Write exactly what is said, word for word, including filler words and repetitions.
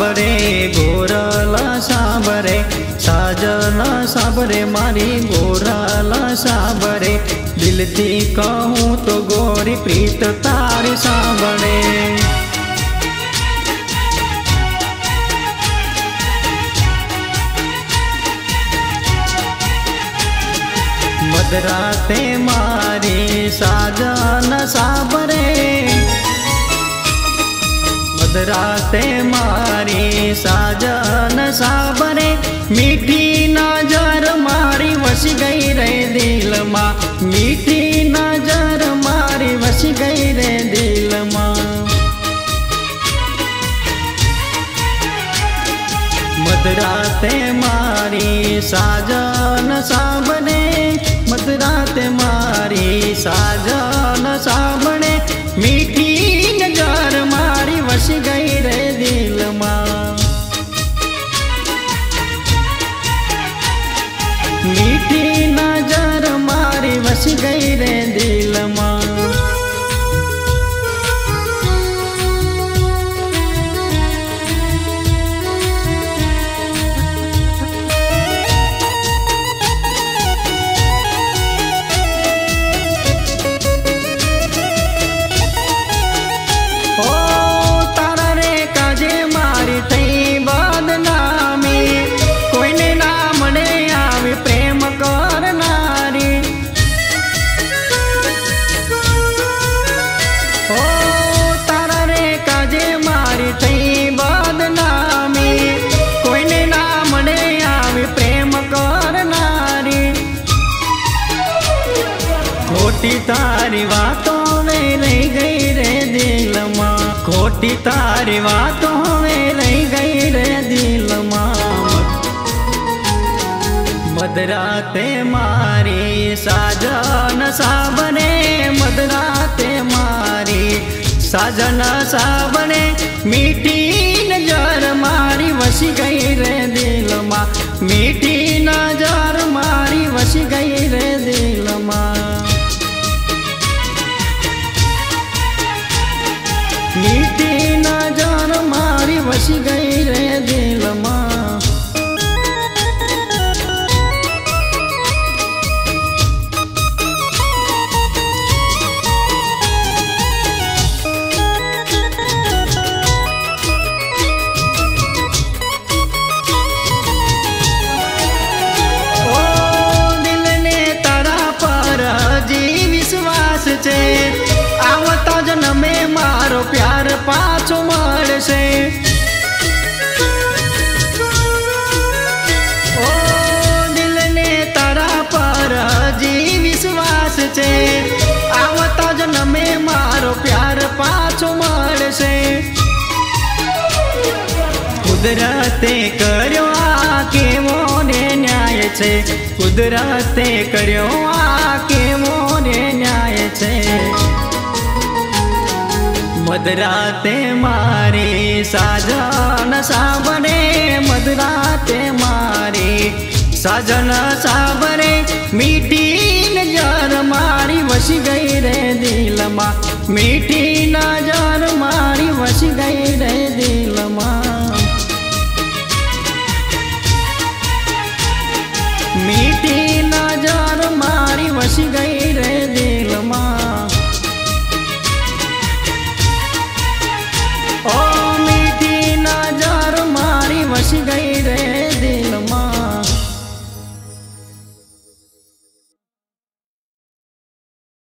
साबरे गोरला साबरे साजन साबरे मारी गोरला साबरे दिलती कहूँ तो गोरी प्रीत तारी साबरे मदराते मारी साजन साबरे मदराते मारी साजन साबरे मीठी नजर मारी वस गई रे दिल माँ मीठी नजर मारी वस गई रे दिल माँ मदराते मारी साजन साबरे मदराते मारी साजन साबरे मीठी नजर मारी वस गई रे दिल माँ मीठी नजर मारी वस गई रे दिल माँ खोटी तारी बातों में रह गई रे दिल माँ खोटी तारी बातों में रह गई रे दिल माँ मदराते मारी साजन साबरे मदराते मारी साजन साबरे मीठी नजर मारी वस गई रे दिल माँ मीठी नजर मारी वस गई रे दिल माँ मीठी नजर मारी वस गई रे दिल माँ ओ दिल ने तारा पर जी विश्वास छे आवता जन्मे मारो प्यार पाछो मळशे ओ दिल ने तारा पर जी विश्वास छे आवता जन्मे मारो प्यार पाछो मळशे कुदरते कर्यो आ केवो ने न्याय छे कुदरते कर्यो आ केवो ने न्याय छे मदराते मारी साजन साबरे मदराते मारी साजन साबरे मीठी नजर मारी वस गई रे दिल माँ मीठी नजर मारी वस गई रे दिल माँ मीठी नजर मारी वस गई